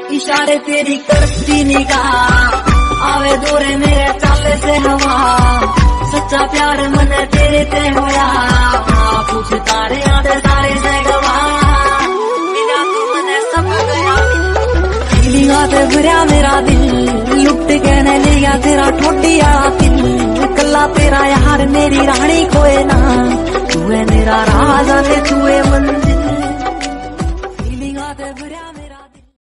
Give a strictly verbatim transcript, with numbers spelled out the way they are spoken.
इशारे तेरी करती निगाह आवे दूरे मेरे चाले से हवा। सच्चा प्यार मन तेरे ते होया पूछ तारे आते सारे से गवा। बिना तू मने सब गया फीलिंगा ते भरया मेरा दिल लुट के ने लिया तेरा ठोडिया दिल। कल्ला तेरा यार मेरी रानी कोई ना तू है मेरा राजा ने तू है मन।